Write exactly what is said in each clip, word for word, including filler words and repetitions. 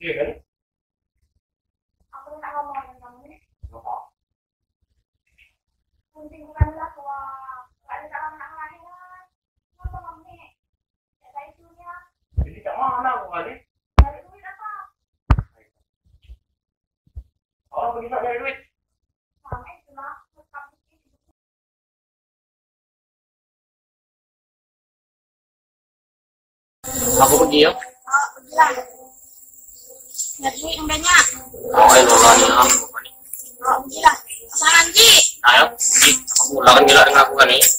Iya kan? Aku nak ngomong dengan kamu nih. Apa? Penting bukanlah tua. Kalau dalam nak lahiran, apa kamu nih? Ada itunya. Jadi kat mana aku kali? Dari duit apa? Orang pergi tak dari duit. Mama itu lah. Aku pergi ya. Oh, pergilah. Lihat duit yang banyak. Oh, ini lolanya aku kan nih. Oh, pergilah. Pasangan Ji. Ayo, pergi. Aku pulang kan gila dengan aku kan nih.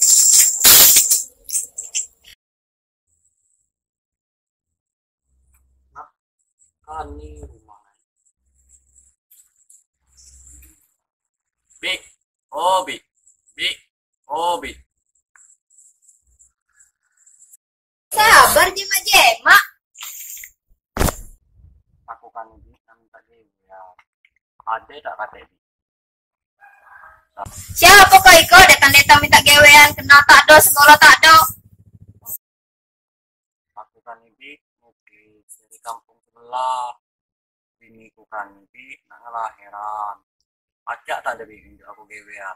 Nah, kan nih rumah. Bi, oh Bi, Bi, oh Bi. Sabar Jema Jema. Aku kan ini minta dia ya. Ada tak kata Bi? Siapa kau iko datang-datang minta gawean kena tak do sekolah tak do. Aku kan ini mungkin dari kampung sebelah. Biniku kan ini nak ngelahiran. Acak tak ada Bi aku gawean.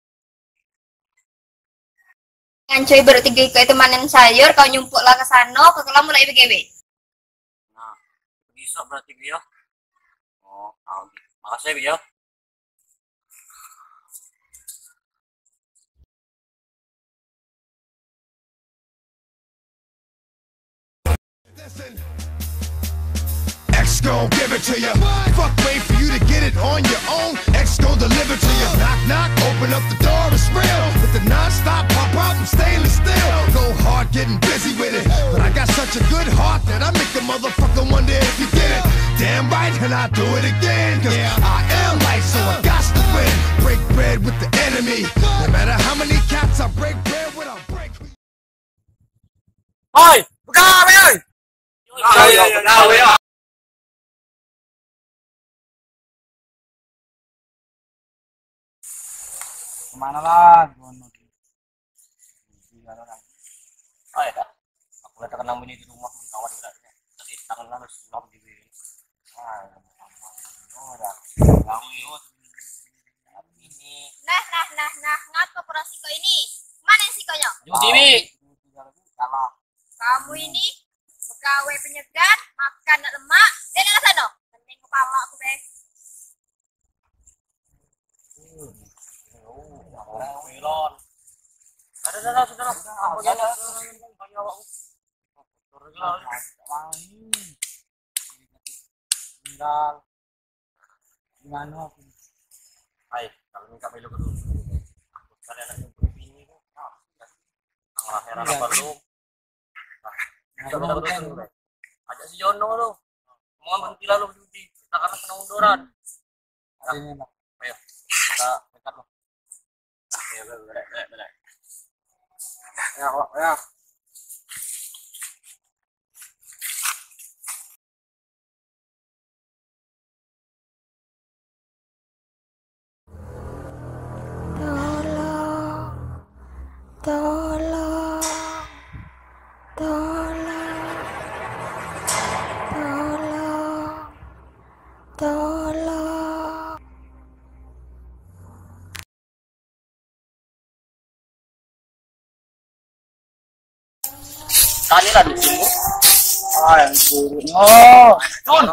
Ngancoi bertiga iko itu manen sayur kau nyumpuklah ke sana kau kelam mulai begawe. Nah, bisa berarti Bi ya. Oh, tahu Bi. Makasih Bi ya. X gon' give it to you. Fuck, wait for you to get it on your own. X gon' deliver to you. Knock, knock, open up the door, it's real. With the non-stop pop out and stainless steel. Go hard, getting busy with it. But I got such a good heart that I make a motherfucker wonder if you get it. Damn right, and I do it again. Cause I am light, so I got to win. Break bread with the enemy. No matter how many cats I break bread with, I'll break. Oi, pegawai oi. Ayo, pegawai ya. Kemana lah? Oh ya dah. Aku udah terkenang ini di rumah kawan beratnya. Tadi tangan harus sulam di sini. Ah, oh dah. Kamu ini. Nah nah nah nah ngapa kurang siko ini? Mana yang sikonya? Judi Bi. Kamu ini pegawai penyegar, makan nak lemak, dan yang sana. Pening kepala aku deh. Melon. Ada ada sudah. Apa gana? Banyak awakku. Tinggal. Gimana aku? Hai, kalau minta Milo ke dulu. Aku sekalian nak jemput bini tu. Ah, heran apa lu? Ajak si Jono tu. Semua berhentilah lu judi. Kita kan kena unduran. Ayo, kita dekat lu. Ya, berak, berak, berak. Ya, ya. Tolong, tolong, tolong, tolong, tolong. Tadi lah di sini. Ah, yang turun. Oh, turun.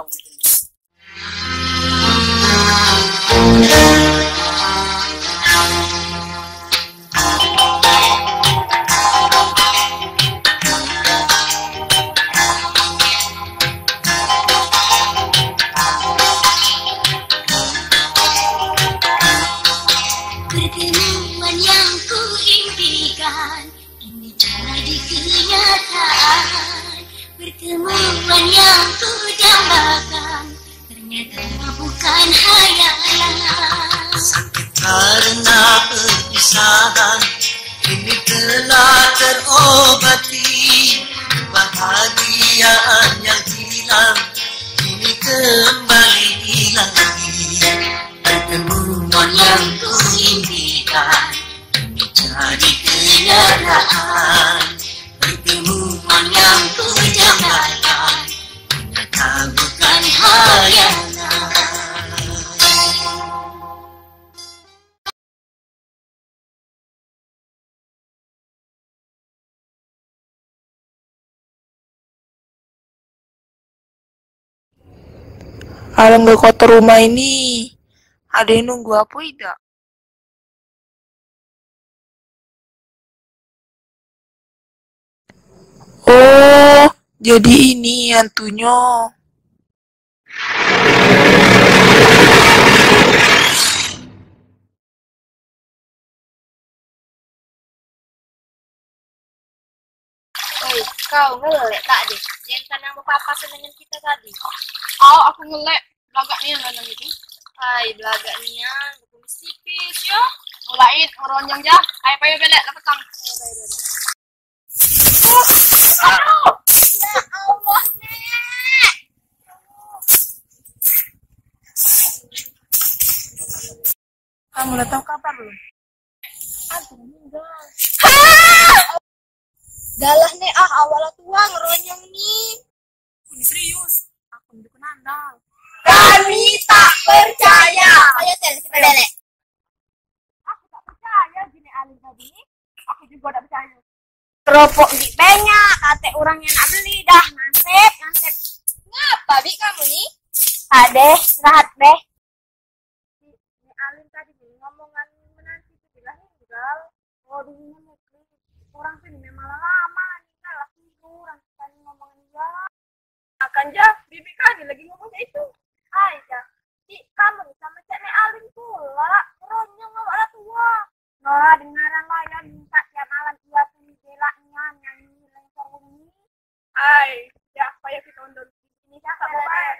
Pertemuan yang ku impikan ini jadi kenyataan. Pertemuan yang ku dambakan ternyata bukan hayalan. Sakit karena perpisahan ini telah terobati. Kebahagiaan yang hilang ini kembali lagi. Pertemuan yang ku impikan ini jadi kenyataan. Pertemuan yang ku dambakan ternyata bukan hayalan. khayalan. Kalau nggak kotor rumah ini, ada yang nunggu apa tidak? Oh, jadi ini hantunya. Oi, kau ngelek tak deh. Yang tanam apa-apa dengan kita tadi. Oh, aku ngelek belagak nih yang lanang itu. Hai, belagak nian, kumis tipis yo. Mulai ngeronjong jah. Ayo payo belek dapat tang. Aduh, ya Allah, Nek. Kamu udah tahu kabar belum? Aku meninggal. Dalah nih ah awal tua ngeronyong nih. Ini serius. Aku mendukung Anda. Kami tak percaya. Ayo tel kita belek. Aku tak percaya gini alin tadi. Aku juga tak percaya. Keropok di banyak, kate orang yang nak beli dah nasib, nasib. Ngapa bi kamu nih? Ade, rahat deh. Ini alin tadi nih ngomongan menanti itu bilang meninggal. Oh dulunya mungkin orang sini memang lama meninggal lah tidur, kan ngomongin dia. Akan jah, bibi kali lagi ngomongnya itu. Hai jah, si kamu sama cek nih alin pula, ronyong awak tua. Nah, dengaran lah ya minta tiap malam dia tuh belaknya nyanyi lengkar bumi. Hai, ya payo kita undur. Ini siapa bapak?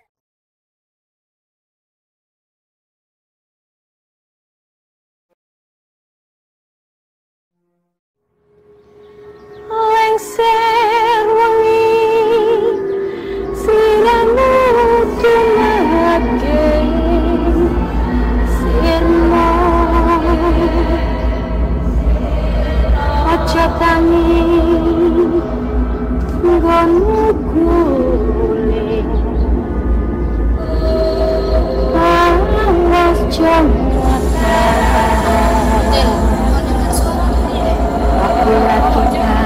Lengser wangi siramu tunake sirmo ojo tangi nggonmu guling awas jomata aku lagi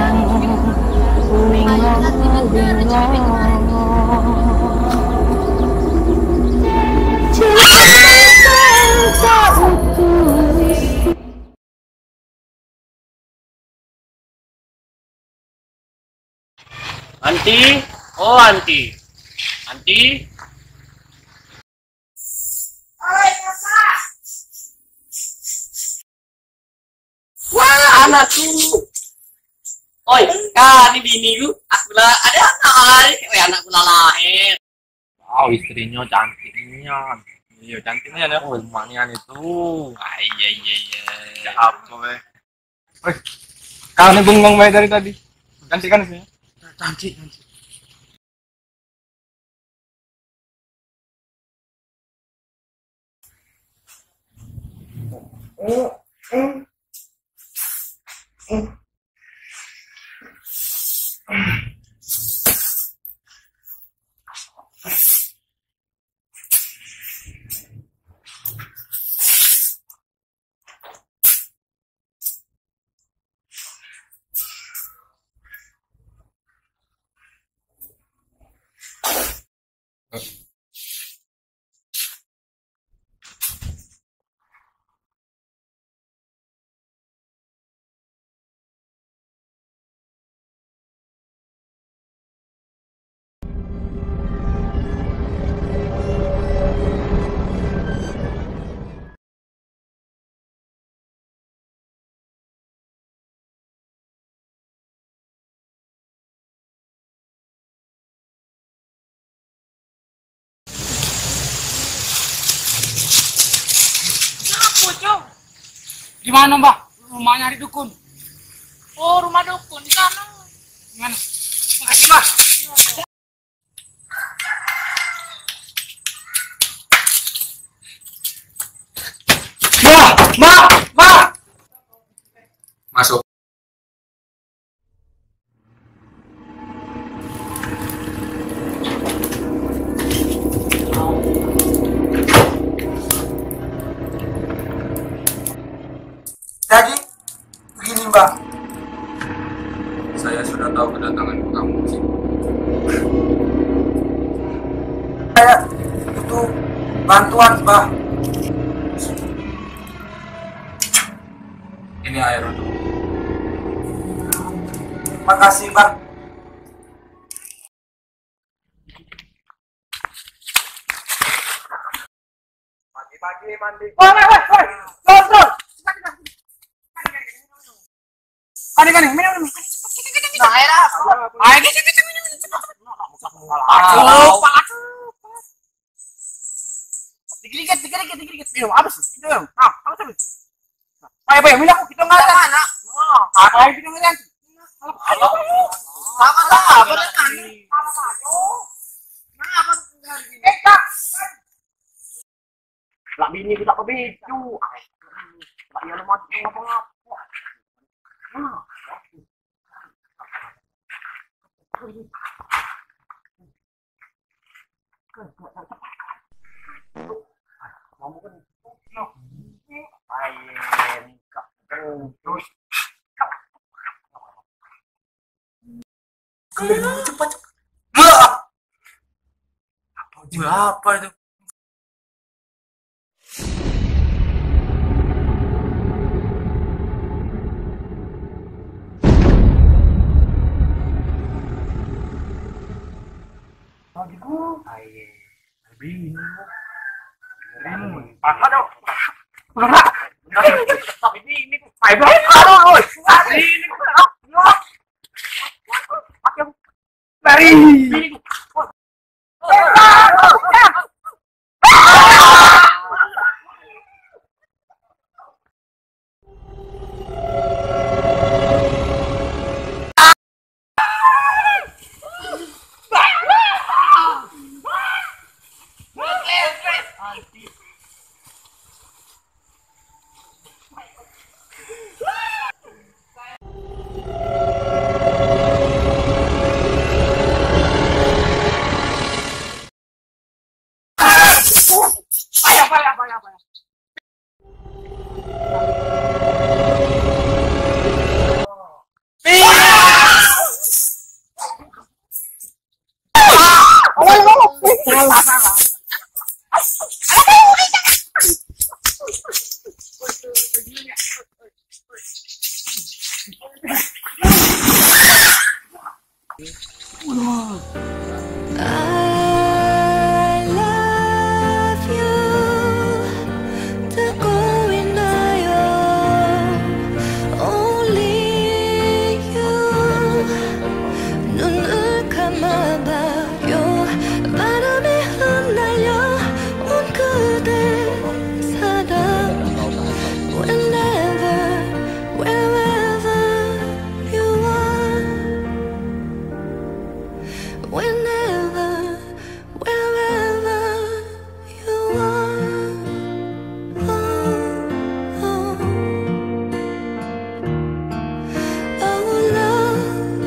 Anti, oh anti, anti. Oi, kakak. Wah, anakku. Oi, kan ini bini lu. Aku lah ada anak hari, kayak anakku lah lahir. Wow, istrinya cantiknya. Iya, cantiknya ya. Oh, emaknya itu. Ah, iya iya iya. Ya apa, weh. Weh, kau nih bengong weh dari tadi. Cantik kan sih? Cantik cantik. Di mana, Mbak? Rumahnya di dukun. Oh, rumah dukun di sana. Gimana? Makasih, Mbak. Ma, ma, ma. Masuk. sudah tahu kedatangan kamu sih. Kayak itu bantuan, Bah. Ini air untuk. Makasih, Bah. Pagi-pagi mandi. Woi, woi, woi, woi. Lor, lor. Kani, kani, minum, minum. Nah, air ah. Ayo, gitu, gitu, minum, minum, cepat. Aduh. Dikit-dikit, dikit-dikit, dikit-dikit. Minum, apa sih? Minum. Ah, apa sih? Ayo, ayo, minum. Kita nggak ada. Mana? Apa yang kita nggak ada? Halo. Sama lah, bener kan? Eh, Kak. Lah bini kita ke beju. Lah ya lu mau ngapa-ngapa. Cepat. Apa itu? Aduh. Tapi ini Ayo, aduh, aduh. ini Lari. Payah, payah, payah, payah. Salah, salah. I love you. 듣고 있나요? Only you. 눈을 감아봐요. 바람에 흩날려 온 그대 사랑. Whenever, wherever you are. Whenever, wherever you are. Oh, oh. Oh, love,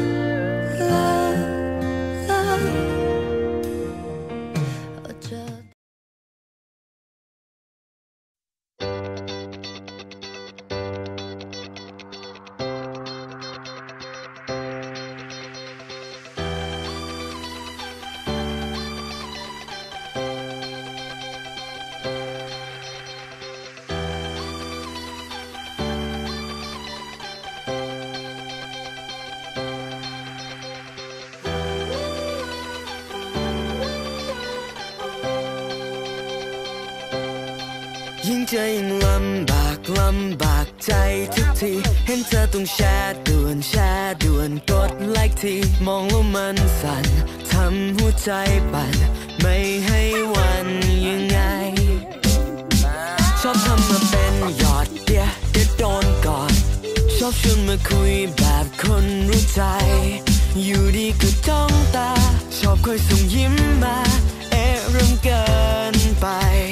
love, love. 어쩌-ยิ่งเจอยิ่งลำบากลำบากใจทุกทีเห็นเธอต้องแชร์ด่วนแชร์ด่วนกดไลค์ทีมองแล้วมันสั่นทำหัวใจปั่นไม่ให้หวันยังไงชอบทำมาเป็นหยอดเดียวเดี๋ยวโดนกอดชอบชวนมาคุยแบบคนรู้ใจอยู่ดีก็จ้องตาชอบคอยส่งยิ้มมาเอ๊ะเริ่มเกินไป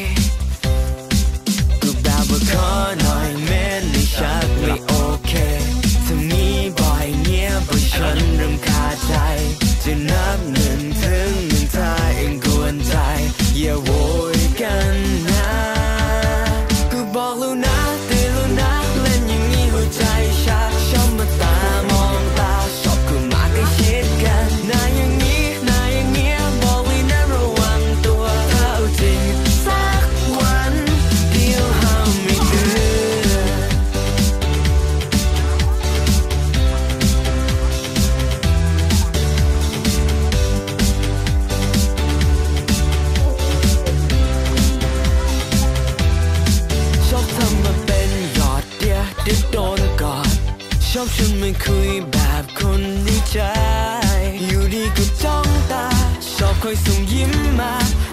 ก็แบบว่าขอหน่อยแม้ในชักไม่โอเคถ้ามีบ่อยเงียบบ่อยฉันเริ่มคาใจจะนับหนึ่งถึงหนึ่งถ้าเองกวนใจอย่าโวยกันนะก็บอกแล้วนะเตือนแล้วนะเล่นอย่างนี้หัวใจชาชอบมาตามองตาชอบก็มาก็ชอบชวนมาคุยแบบคนในใจอยู่ดีก็จ้องตาชอบคอยส่งยิ้มมา